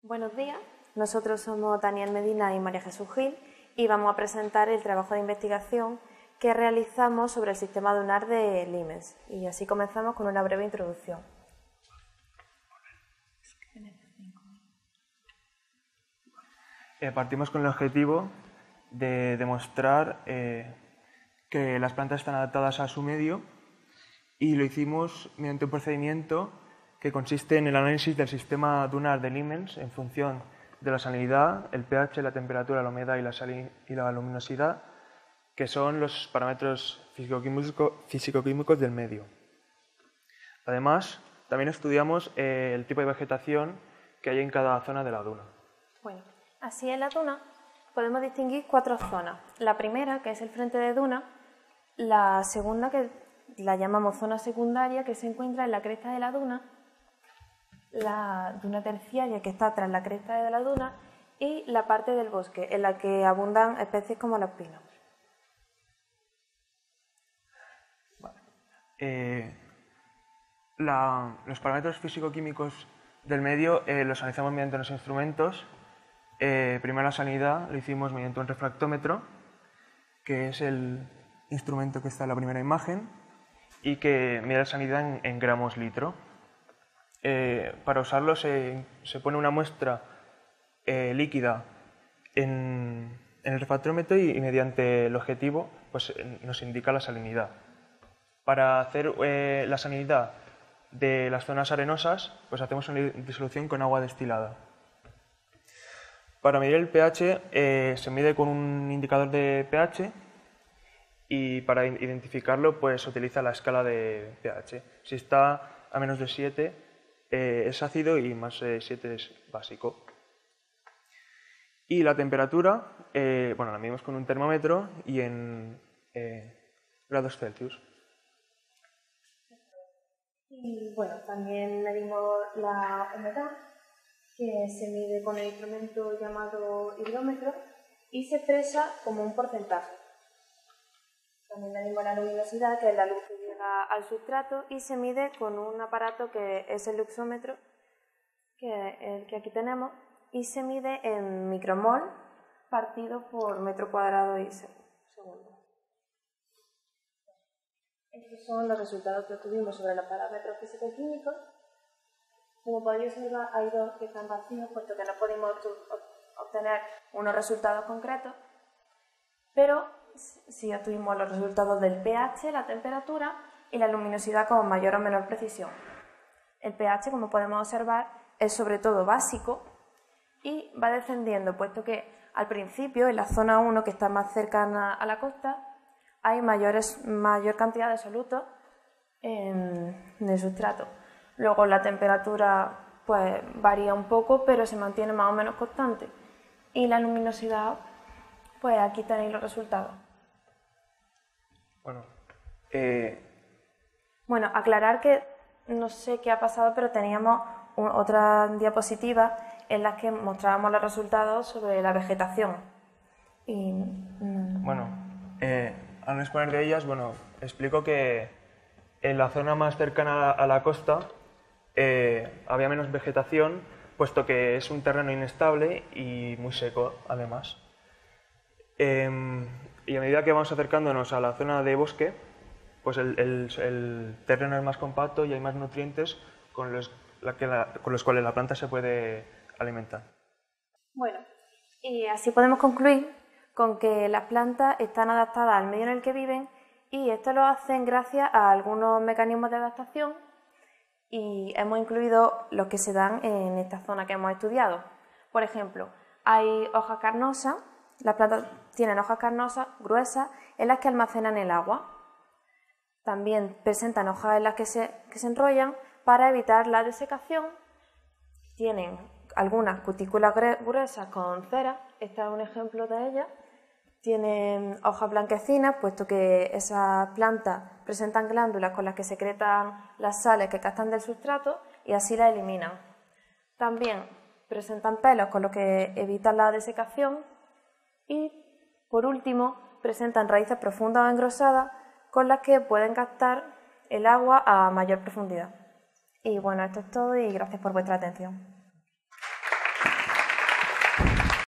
Buenos días, nosotros somos Daniel Medina y María Jesús Gil y vamos a presentar el trabajo de investigación que realizamos sobre el sistema dunar de Limes. Y así comenzamos con una breve introducción. Partimos con el objetivo de demostrar que las plantas están adaptadas a su medio y lo hicimos mediante un procedimiento que consiste en el análisis del sistema dunar de Limes en función de la salinidad, el pH, la temperatura, la humedad y la luminosidad, que son los parámetros físico-químicos del medio. Además, también estudiamos el tipo de vegetación que hay en cada zona de la duna. Bueno, así en la duna podemos distinguir 4 zonas. La primera, que es el frente de duna, la segunda, que la llamamos zona secundaria, que se encuentra en la cresta de la duna, la duna terciaria, que está tras la cresta de la duna, y la parte del bosque, en la que abundan especies como los pinos. Los parámetros físico-químicos del medio los analizamos mediante unos instrumentos. Primero la salinidad lo hicimos mediante un refractómetro, que es el instrumento que está en la primera imagen y que mide la salinidad en gramos litro. Para usarlo se pone una muestra líquida en el refractómetro y mediante el objetivo pues, nos indica la salinidad. Para hacer la salinidad de las zonas arenosas pues hacemos una disolución con agua destilada. Para medir el pH se mide con un indicador de pH y para identificarlo pues se utiliza la escala de pH. Si está a menos de 7 es ácido y más de 7 es básico. Y la temperatura, la medimos con un termómetro y en grados Celsius. Y bueno, también medimos la humedad, que se mide con el instrumento llamado higrómetro y se expresa como un porcentaje. También medimos la luminosidad, que es la luz que llega al sustrato, y se mide con un aparato que es el luxómetro, que es el que aquí tenemos, y se mide en micromol partido por metro cuadrado y segundo. Estos son los resultados que obtuvimos sobre los parámetros físico-químicos. Como podéis observar, hay dos que están vacíos, puesto que no pudimos obtener unos resultados concretos, pero sí obtuvimos los resultados del pH, la temperatura y la luminosidad con mayor o menor precisión. El pH, como podemos observar, es sobre todo básico y va descendiendo, puesto que al principio, en la zona 1, que está más cercana a la costa, hay mayor cantidad de solutos en el sustrato. Luego la temperatura pues, varía un poco, pero se mantiene más o menos constante. Y la luminosidad, pues aquí tenéis los resultados. Bueno, aclarar que no sé qué ha pasado, pero teníamos otra diapositiva en la que mostrábamos los resultados sobre la vegetación. Al exponer de ellas, explico que en la zona más cercana a la costa había menos vegetación, puesto que es un terreno inestable y muy seco, además. Y a medida que vamos acercándonos a la zona de bosque, pues el terreno es más compacto y hay más nutrientes con los cuales la planta se puede alimentar. Bueno, y así podemos concluir con que las plantas están adaptadas al medio en el que viven, y esto lo hacen gracias a algunos mecanismos de adaptación, y hemos incluido los que se dan en esta zona que hemos estudiado. Por ejemplo, hay hojas carnosas, las plantas tienen hojas carnosas gruesas en las que almacenan el agua. También presentan hojas en las que se enrollan para evitar la desecación. Tienen algunas cutículas gruesas con cera, este es un ejemplo de ellas. Tienen hojas blanquecinas, puesto que esas plantas presentan glándulas con las que secretan las sales que captan del sustrato y así las eliminan. También presentan pelos, con lo que evitan la desecación. Y, por último, presentan raíces profundas o engrosadas, con las que pueden captar el agua a mayor profundidad. Y bueno, esto es todo y gracias por vuestra atención.